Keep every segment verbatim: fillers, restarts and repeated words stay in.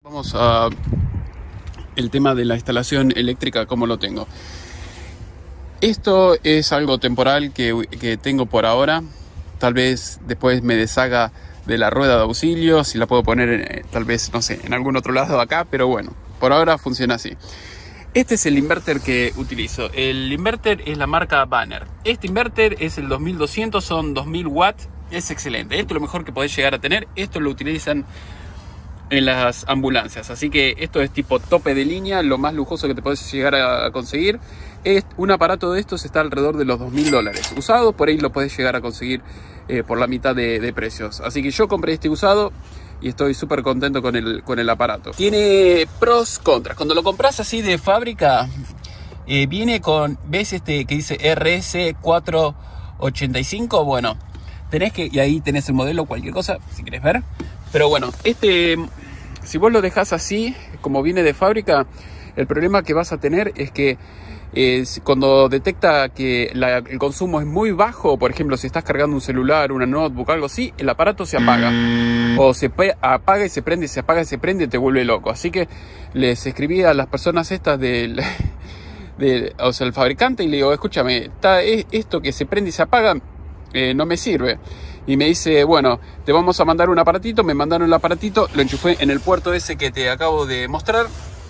Vamos a el tema de la instalación eléctrica, cómo lo tengo. Esto es algo temporal que, que tengo por ahora. Tal vez después me deshaga de la rueda de auxilio, si la puedo poner en, tal vez, no sé, en algún otro lado acá, pero bueno, por ahora funciona así. Este es el inverter que utilizo. El inverter es la marca Banner. Este inverter es el dos mil doscientos, son dos mil watts. Es excelente. Esto es lo mejor que podés llegar a tener. Esto lo utilizan en las ambulancias. Así que esto es tipo tope de línea, lo más lujoso que te podés llegar a conseguir. Es, un aparato de estos está alrededor de los dos mil dólares. Usado, por ahí lo podés llegar a conseguir eh, por la mitad de, de precios. Así que yo compré este usado y estoy súper contento con el, con el aparato. Tiene pros, contras. Cuando lo compras así de fábrica, eh, viene con, ¿ves este que dice R S cuatrocientos ochenta y cinco? Bueno, tenés que, y ahí tenés el modelo, cualquier cosa, si querés ver. Pero bueno, este, si vos lo dejás así, como viene de fábrica, el problema que vas a tener es que eh, cuando detecta que la, el consumo es muy bajo, por ejemplo, si estás cargando un celular, una notebook, algo así, el aparato se apaga. O se apaga y se prende, se apaga y se prende y te vuelve loco. Así que les escribí a las personas estas del, del o sea, el fabricante, y le digo, escúchame, está esto que se prende y se apaga, eh, no me sirve. Y me dice, bueno, te vamos a mandar un aparatito. Me mandaron el aparatito, lo enchufé en el puerto ese que te acabo de mostrar,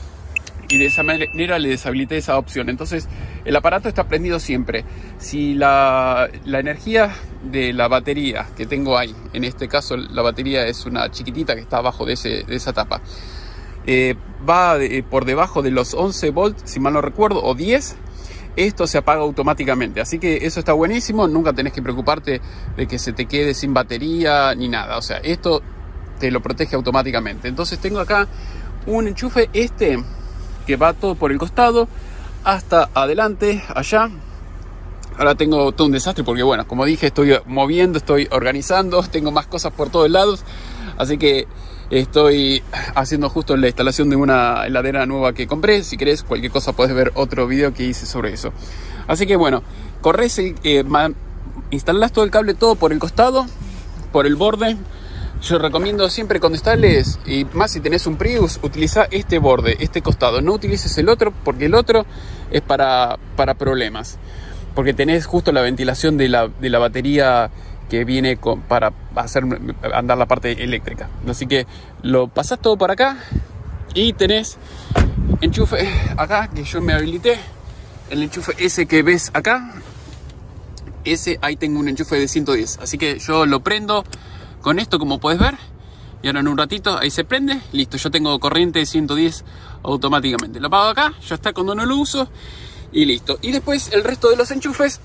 y de esa manera le deshabilité esa opción. Entonces el aparato está prendido siempre. Si la, la energía de la batería que tengo ahí, en este caso la batería es una chiquitita que está abajo de, ese, de esa tapa, eh, va de, por debajo de los once volts, si mal no recuerdo, o diez, esto se apaga automáticamente. Así que eso está buenísimo. Nunca tenés que preocuparte de que se te quede sin batería ni nada. O sea, esto te lo protege automáticamente. Entonces tengo acá un enchufe este que va todo por el costado hasta adelante, allá. Ahora tengo todo un desastre porque, bueno, como dije, estoy moviendo, estoy organizando, tengo más cosas por todos lados. Así que estoy haciendo justo la instalación de una heladera nueva que compré. Si querés, cualquier cosa podés ver otro video que hice sobre eso. Así que bueno, corres, el, eh, instalás todo el cable todo por el costado, por el borde. Yo recomiendo siempre cuando instales, y más si tenés un Prius, utiliza este borde, este costado. No utilices el otro, porque el otro es para, para problemas. Porque tenés justo la ventilación de la, de la batería que viene con, para hacer andar la parte eléctrica. Así que lo pasás todo por acá y tenés enchufe acá, que yo me habilité. El enchufe ese que ves acá, ese, ahí tengo un enchufe de ciento diez. Así que yo lo prendo con esto, como puedes ver, y ahora en un ratito ahí se prende. Listo, yo tengo corriente de ciento diez automáticamente. Lo apago acá, ya está cuando no lo uso, y listo. Y después el resto de los enchufes,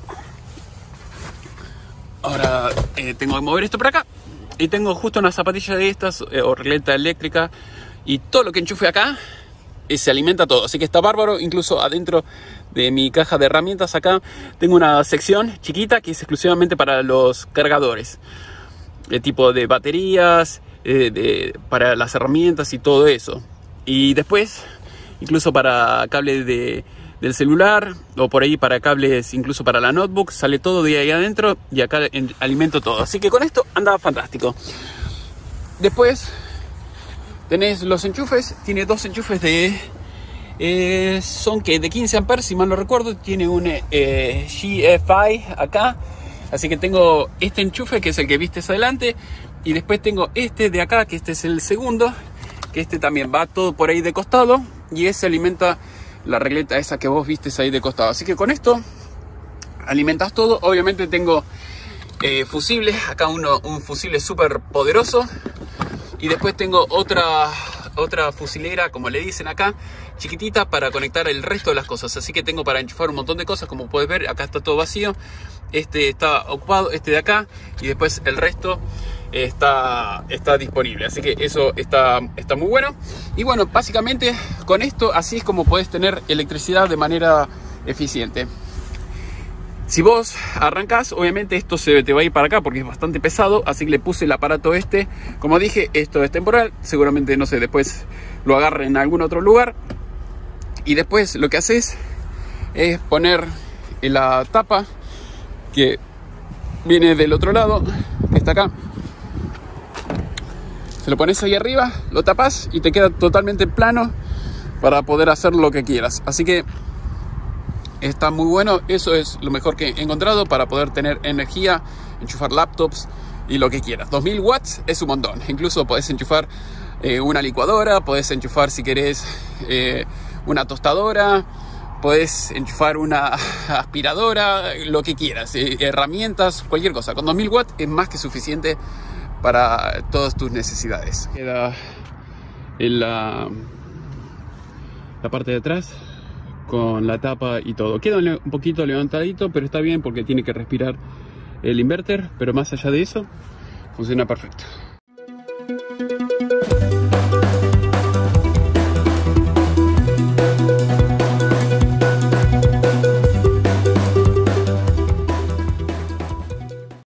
ahora eh, tengo que mover esto para acá, y tengo justo una zapatilla de estas, eh, o regleta eléctrica, y todo lo que enchufe acá eh, se alimenta todo. Así que está bárbaro. Incluso adentro de mi caja de herramientas acá tengo una sección chiquita que es exclusivamente para los cargadores, de tipo de baterías, eh, de, para las herramientas y todo eso. Y después, incluso para cables de, del celular, o por ahí para cables incluso para la notebook, sale todo de ahí adentro, y acá en, alimento todo. Así que con esto anda fantástico. Después tenés los enchufes. Tiene dos enchufes de eh, son que de quince amperes, si mal no recuerdo. Tiene un eh, G F I acá. Así que tengo este enchufe, que es el que vistes adelante, y después tengo este de acá, que este es el segundo, que este también va todo por ahí de costado, y ese alimenta la regleta esa que vos vistes ahí de costado. Así que con esto alimentas todo. Obviamente tengo eh, fusibles, acá uno, un fusible súper poderoso, y después tengo otra, otra fusilera, como le dicen acá, chiquitita, para conectar el resto de las cosas. Así que tengo para enchufar un montón de cosas. Como puedes ver, acá está todo vacío. Este está ocupado, este de acá, y después el resto está, está disponible. Así que eso está, está muy bueno. Y bueno, básicamente con esto así es como podés tener electricidad de manera eficiente. Si vos arrancás, obviamente esto se te va a ir para acá porque es bastante pesado. Así que le puse el aparato este. Como dije, esto es temporal. Seguramente, no sé, después lo agarre en algún otro lugar. Y después lo que haces es poner la tapa que viene del otro lado, que está acá. Se lo pones ahí arriba, lo tapas y te queda totalmente plano para poder hacer lo que quieras. Así que está muy bueno. Eso es lo mejor que he encontrado para poder tener energía, enchufar laptops y lo que quieras. dos mil watts es un montón. Incluso podés enchufar eh, una licuadora, podés enchufar si querés eh, una tostadora, podés enchufar una aspiradora, lo que quieras, eh, herramientas, cualquier cosa. Con dos mil watts es más que suficiente para todas tus necesidades. Queda en la, la parte de atrás con la tapa y todo. Queda un poquito levantadito, pero está bien porque tiene que respirar el inverter, pero más allá de eso funciona perfecto.